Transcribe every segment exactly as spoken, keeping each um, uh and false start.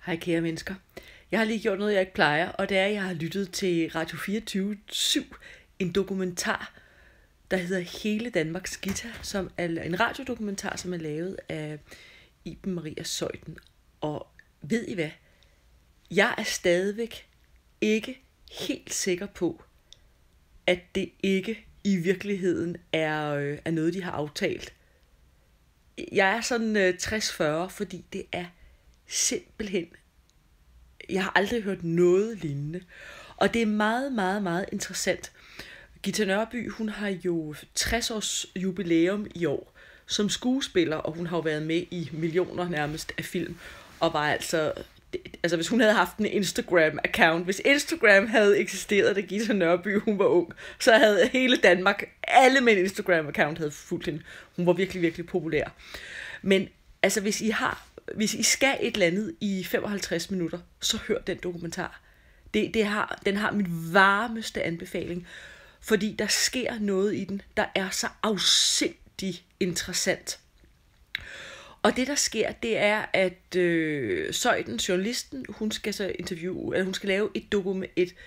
Hej kære mennesker. Jeg har lige gjort noget, jeg ikke plejer, og det er, at jeg har lyttet til Radio fireogtyve syv, en dokumentar, der hedder Hele Danmarks Guitar, som er en radiodokumentar, som er lavet af Iben Maria Zeuthen. Og ved I hvad? Jeg er stadigvæk ikke helt sikker på, at det ikke i virkeligheden er, øh, er noget, de har aftalt. Jeg er sådan øh, tres fyrre, fordi det er simpelthen... Jeg har aldrig hørt noget lignende. Og det er meget, meget, meget interessant. Ghita Nørby, hun har jo tres års jubilæum i år som skuespiller, og hun har jo været med i millioner nærmest af film, og var altså... Altså hvis hun havde haft en Instagram-account, hvis Instagram havde eksisteret, da Ghita Nørby hun var ung, så havde hele Danmark, alle med en Instagram-account havde fulgt hende. Hun var virkelig, virkelig populær. Men altså hvis I har, hvis I skal et eller andet i femoghalvtreds minutter, så hør den dokumentar. Det, det har, den har min varmeste anbefaling, fordi der sker noget i den, der er så afsindig interessant. Og det der sker, det er, at øh, Zeuthen, journalisten, hun skal så interviewe, eller hun skal lave et, dokument, et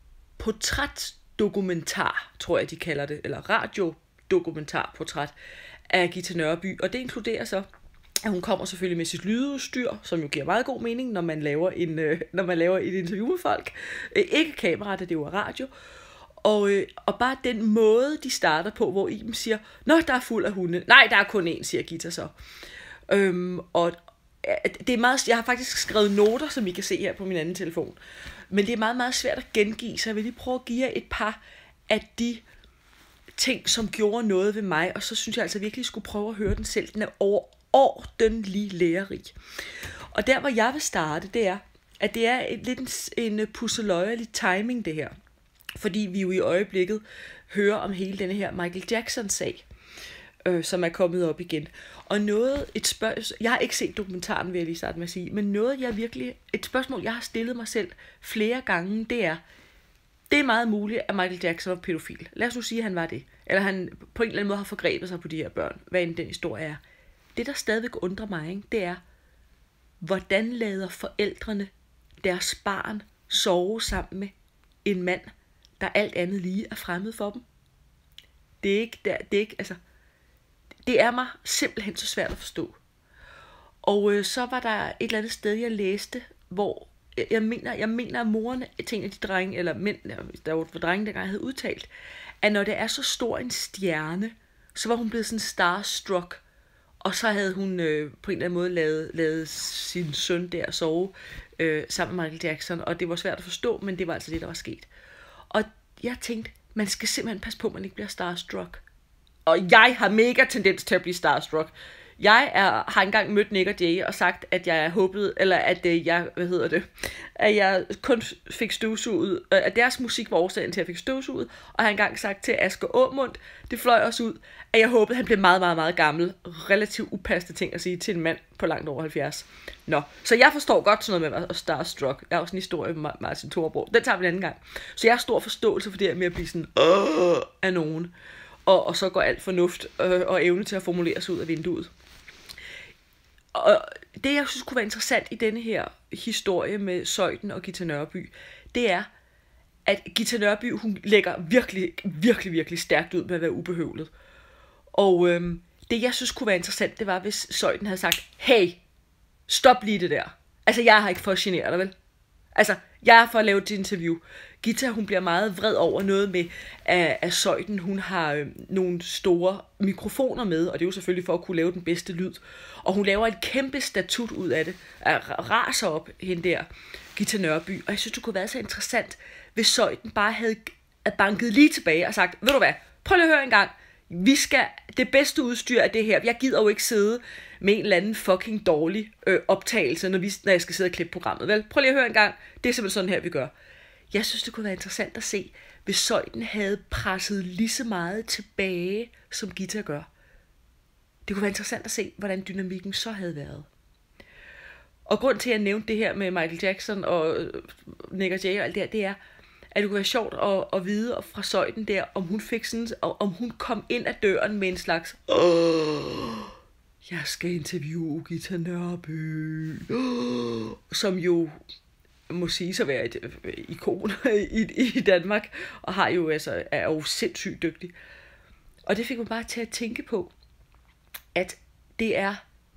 portrætdokumentar, tror jeg de kalder det, eller radiodokumentarportræt af Ghita Nørby. Og det inkluderer så, at hun kommer selvfølgelig med sit lydudstyr, som jo giver meget god mening, når man laver, en, øh, når man laver et interview med folk. Øh, ikke kamera, det er jo radio. Og, øh, og bare den måde, de starter på, hvor Iben siger, nå, der er fuld af hunde. Nej, der er kun én, siger Ghita så. Øhm, og det er meget, jeg har faktisk skrevet noter, som I kan se her på min anden telefon, men det er meget, meget svært at gengive, så jeg vil lige prøve at give jer et par af de ting, som gjorde noget ved mig, og så synes jeg altså virkelig, at I skulle prøve at høre den selv. Den er overordentlig lærerig. Og der, hvor jeg vil starte, det er, at det er et, lidt en, en pusseløjerlig timing, det her, fordi vi jo i øjeblikket hører om hele denne her Michael Jackson-sag, øh, som er kommet op igen. Og noget, et spørgsmål, jeg har ikke set dokumentaren, vil jeg lige starte med at sige, men noget, jeg virkelig, et spørgsmål, jeg har stillet mig selv flere gange, det er, det er meget muligt, at Michael Jackson var pædofil. Lad os nu sige, at han var det. Eller han på en eller anden måde har forgrebet sig på de her børn, hvad end den historie er. Det, der stadigvæk undrer mig, ikke, det er, hvordan lader forældrene deres barn sove sammen med en mand, der alt andet lige er fremmed for dem? Det er ikke, det er, det er ikke, altså... Det er mig simpelthen så svært at forstå. Og øh, så var der et eller andet sted, jeg læste, hvor jeg, jeg mener, jeg mener, at moren til en af de drenge, eller mænd, der var drenge, der havde udtalt, at når det er så stor en stjerne, så var hun blevet sådan starstruck, og så havde hun øh, på en eller anden måde lavet, lavet sin søn der sove øh, sammen med Michael Jackson, og det var svært at forstå, men det var altså det, der var sket. Og jeg tænkte, man skal simpelthen passe på, at man ikke bliver starstruck. Og jeg har mega tendens til at blive starstruck. Jeg er, har engang mødt Nick og Jay og sagt, at jeg håbede, eller at øh, jeg, hvad hedder det, at jeg kun fik støvsuget, øh, at deres musik var årsagen til, at jeg fik støvsuget, og har engang sagt til Asger Aamund, det fløj også ud, at jeg håbede, at han blev meget, meget, meget gammel. Relativt upassende ting at sige til en mand på langt over halvfjerds. Nå, så jeg forstår godt sådan noget med at starstruck. Jeg har også en historie med Martin Thorborg. Den tager vi en anden gang. Så jeg har stor forståelse for det her med at blive sådan, åh, af nogen. Og, og så går alt fornuft øh, og evne til at formulere sig ud af vinduet. Og det, jeg synes kunne være interessant i denne her historie med Zeuthen og Ghita Nørby, det er, at Ghita Nørby, hun lægger virkelig, virkelig, virkelig stærkt ud med at være ubehøvlet. Og øhm, det, jeg synes kunne være interessant, det var, hvis Zeuthen havde sagt, hey, stop lige det der. Altså, jeg har ikke for at genere dig, vel? Altså, jeg er for at lave et interview. Ghita, hun bliver meget vred over noget med, at, at Zeuthen, hun har øh, nogle store mikrofoner med, og det er jo selvfølgelig for at kunne lave den bedste lyd. Og hun laver et kæmpe statut ud af det, at raser op hende der, Ghita Nørby. Og jeg synes, det kunne være så interessant, hvis Zeuthen bare havde banket lige tilbage og sagt, ved du hvad, prøv lige at høre en gang, vi skal, det bedste udstyr af det her, jeg gider jo ikke sidde med en eller anden fucking dårlig øh, optagelse, når, vi, når jeg skal sidde og klippe programmet, vel? Prøv lige at høre en gang, det er simpelthen sådan her, vi gør. Jeg synes, det kunne være interessant at se, hvis Zeuthen havde presset lige så meget tilbage, som Ghita gør. Det kunne være interessant at se, hvordan dynamikken så havde været. Og grund til, at jeg nævnte det her med Michael Jackson og Nick og Jay og alt det her, det er, at det kunne være sjovt at, at vide fra Zeuthen der, om hun fik sådan, om hun kom ind ad døren med en slags, åh, jeg skal interviewe Githa Nørby, som jo må sige så være et ikon i, i Danmark, og har jo altså, er jo sindssygt dygtig. Og det fik mig bare til at tænke på, at det er,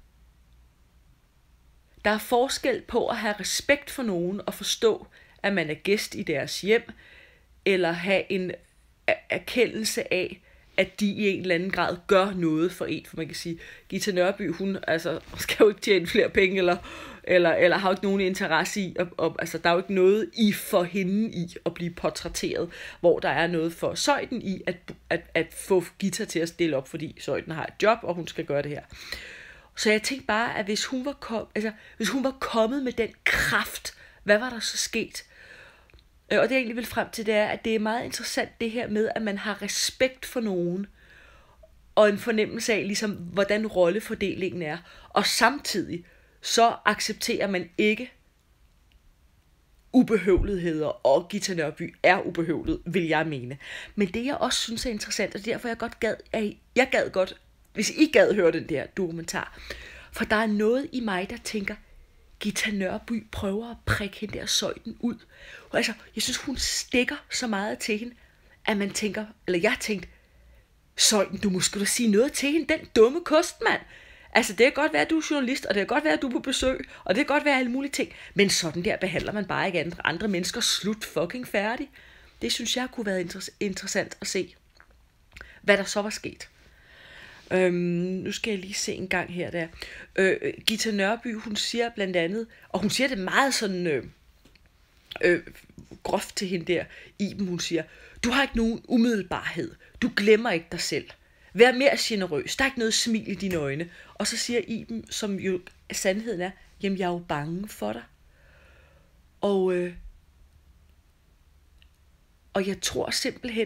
der er forskel på at have respekt for nogen og forstå, at man er gæst i deres hjem, eller have en erkendelse af, at de i en eller anden grad gør noget for en. For man kan sige, Githa Nørby, hun altså, skal jo ikke tjene flere penge, eller, eller, eller har jo ikke nogen interesse i, og, og, altså, der er jo ikke noget i for hende i at blive portrætteret, hvor der er noget for Zeuthen i, at, at, at få Githa til at stille op, fordi Zeuthen har et job, og hun skal gøre det her. Så jeg tænkte bare, at hvis hun var, kom, altså, hvis hun var kommet med den kraft, hvad var der så sket? Og det jeg egentlig vil frem til, det er, at det er meget interessant det her med, at man har respekt for nogen, og en fornemmelse af, ligesom, hvordan rollefordelingen er. Og samtidig, så accepterer man ikke ubehøvletheder, og Githa Nørby er ubehøvlet, vil jeg mene. Men det jeg også synes er interessant, og derfor jeg godt gad, at jeg gad godt, hvis I gad høre den der dokumentar, for der er noget i mig, der tænker, Githa Nørby prøver at prikke hende der Zeuthen ud. Og altså, jeg synes, hun stikker så meget til hende, at man tænker, eller jeg tænkte, Zeuthen, du må sgu da sige noget til hende, den dumme kostmand. Altså, det kan godt være, at du er journalist, og det kan godt være, at du er på besøg, og det kan godt være alle mulige ting, men sådan der behandler man bare ikke andre, andre mennesker slut fucking færdig. Det synes jeg kunne være inter- interessant at se, hvad der så var sket. Øhm, nu skal jeg lige se en gang her der. Øh, Githa Nørby, hun siger blandt andet, og hun siger det meget sådan øh, øh, groft til hende der, Iben, hun siger, du har ikke nogen umiddelbarhed, du glemmer ikke dig selv, vær mere generøs, der er ikke noget smil i dine øjne. Og så siger Iben, som jo sandheden er, jamen jeg er jo bange for dig. Og, øh, og jeg tror simpelthen,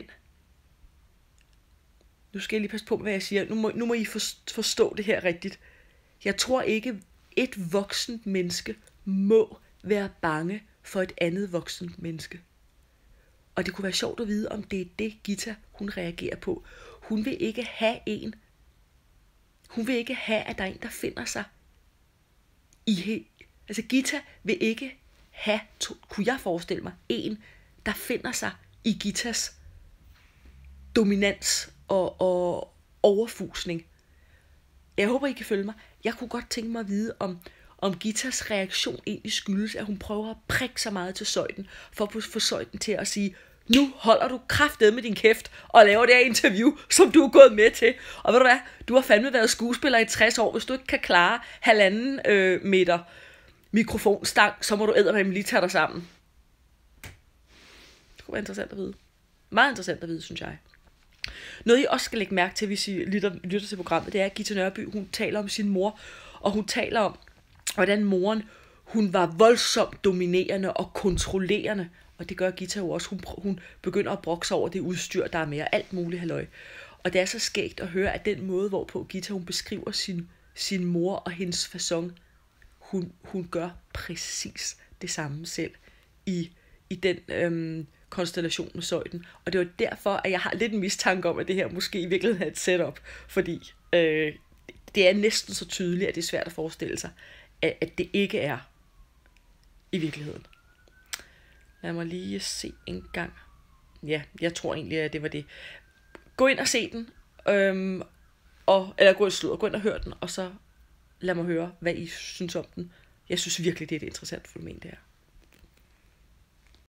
nu skal jeg lige passe på, hvad jeg siger. Nu må, nu må I forstå det her rigtigt. Jeg tror ikke, et voksent menneske må være bange for et andet voksent menneske. Og det kunne være sjovt at vide, om det er det, Githa, hun reagerer på. Hun vil ikke have en. Hun vil ikke have, at der er en, der finder sig i. Altså Githa vil ikke have, kunne jeg forestille mig, en, der finder sig i Githas dominans og, og overfusning. Jeg håber, I kan følge mig. Jeg kunne godt tænke mig at vide, om, om Githas reaktion egentlig skyldes, at hun prøver at prikke så meget til Zeuthen, for at få Zeuthen til at sige, nu holder du kraftedet med din kæft, og laver det her interview, som du er gået med til. Og ved du hvad, du har fandme været skuespiller i tres år, hvis du ikke kan klare halvanden øh, meter mikrofonstang, så må du eddermame lige tage dig sammen. Det kunne være interessant at vide. Meget interessant at vide, synes jeg. Noget I også skal lægge mærke til, hvis I lytter, lytter til programmet, det er, at Githa Nørby, hun taler om sin mor, og hun taler om, hvordan moren, hun var voldsomt dominerende og kontrollerende, og det gør Githa jo også. Hun, hun begynder at brokke sig over det udstyr, der er mere, alt muligt halløj. Og det er så skægt at høre, at den måde, hvorpå Githa, hun beskriver sin, sin mor og hendes facon, hun, hun gør præcis det samme selv i, i den øhm, konstellation med Zeuthen. Og det var derfor, at jeg har lidt en mistanke om, at det her måske i virkeligheden er et setup, fordi øh, det er næsten så tydeligt, at det er svært at forestille sig, at, at det ikke er i virkeligheden. Lad mig lige se en gang. Ja, jeg tror egentlig, at det var det. Gå ind og se den, øhm, og, eller gå, slud, gå ind og hør den, og så lad mig høre, hvad I synes om den. Jeg synes virkelig, det er et interessant fænomen, det her.